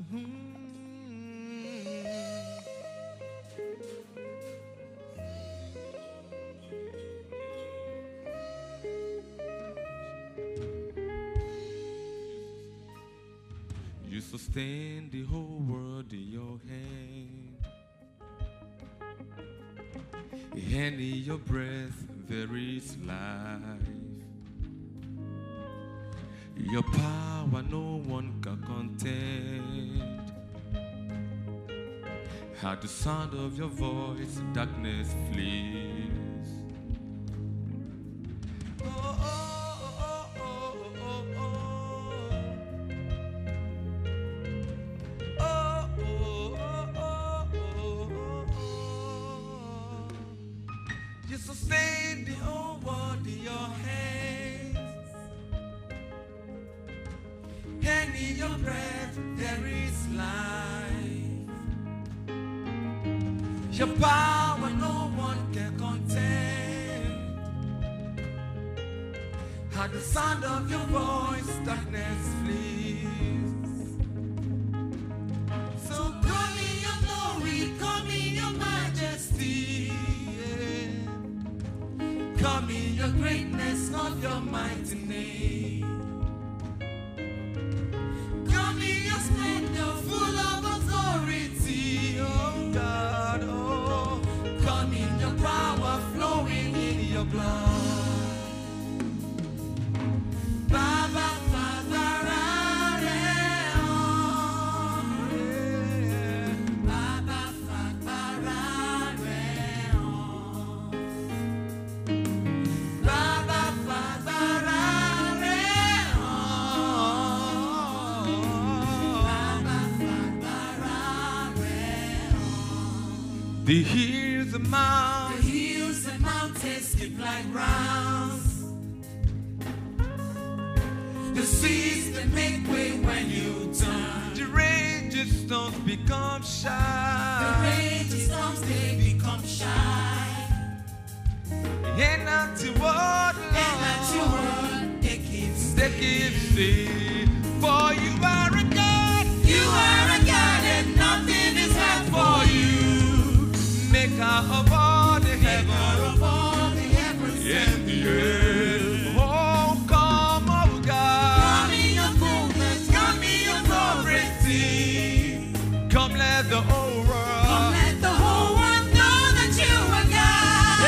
You sustain the whole world in your hand, and in your breath there is life. Your power no one can contend. At the sound of your voice, darkness flees. You sustain the whole world in your hands, and in your breath there is life. Your power no one can contend. At the sound of your voice, darkness flees. So come in your glory, come in your majesty. Come in your greatness of your mighty name. Come in your splendor, full of authority, oh God, oh. Come in your power, flowing in your blood. Baba, the hills and mountains skip like rounds. The seas that make way when you turn. The raging storms become shy. The raging storms they become shy. And at your word, they keep still. For you are a God. You are a God, and nothing is hard for you. Maker of all the heavens and the earth. Oh, come, oh God. Come in your fullness, come in your authority. Come, let the whole world. Come, let the whole world know that you are God.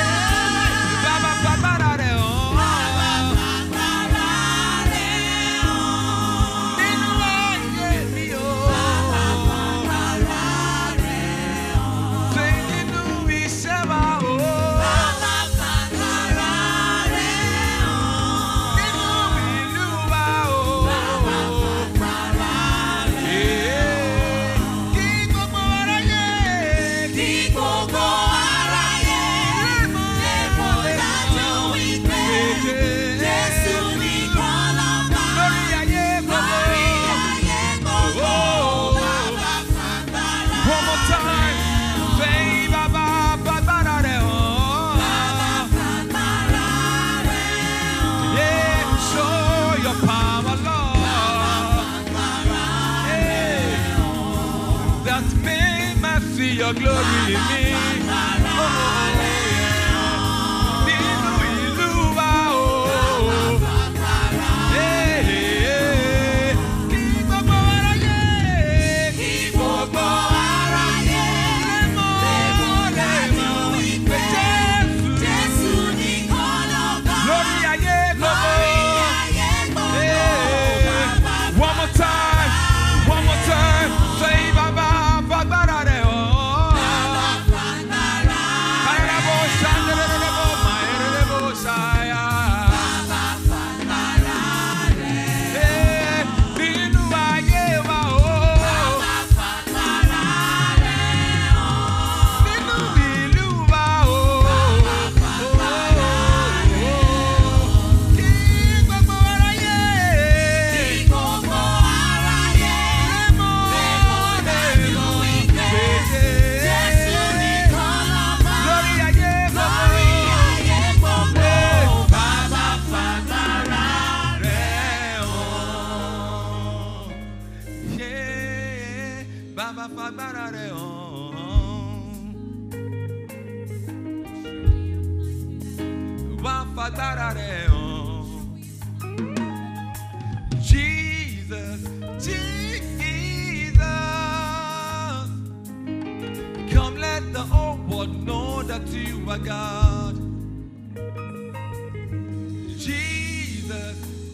Your glory in me. fagbára rẹ̀ hàn. Jesus, Jesus, come let the whole world know that you are God. Jesus,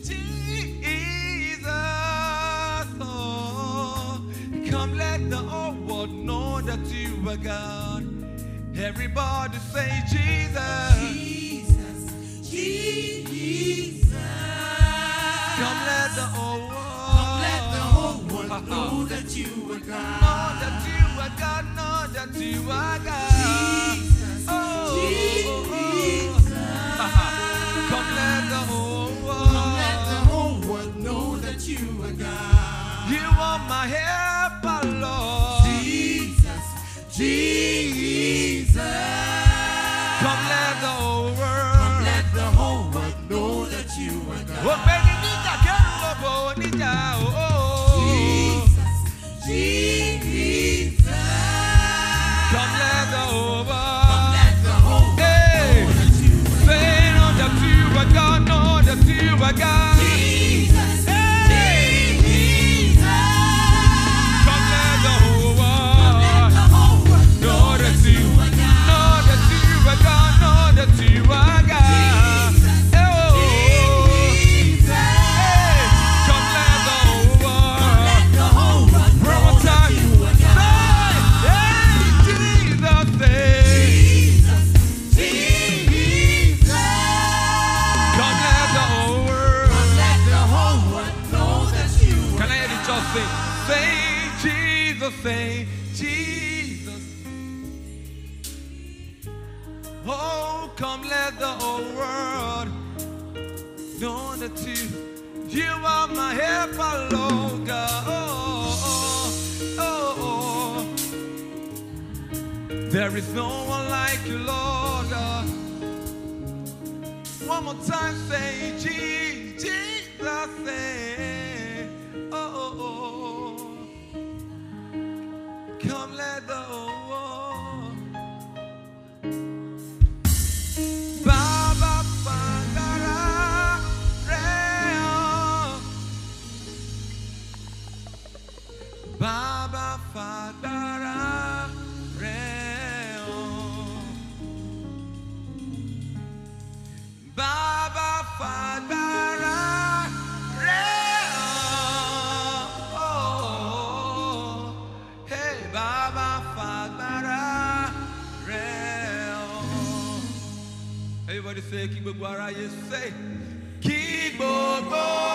Jesus, oh, come let the whole world know that you are God. Everybody say Jesus, Jesus, Jesus. come let the whole world, know that you are God. know that you are God, know that you are God. Jesus, Jesus. Come let the whole world know that you are God. You are my helper, Lord. Jesus, Jesus. Come let the whole world know that you are God. Jesus, Jesus. Come let the whole world, know that you are God. say know that you are God, know that you are God. Jesus, Jesus. Come let the whole world, know that you are God. know that you are God, know that you are God. Come let the whole world, one more time. Say Jesus, say Jesus. Oh, come let the whole world know that you are my helper, Lord God. Oh. There is no one like you, Lord God. One more time, say Jesus, say, oh. Come let the whole world, Baba Fagara Reo, Baba Fagara Reo, Baba Fagara Reo. Hey, Baba Fagbara Reo. Everybody say, Ki gbogbo aráyé say, Ki gbogbo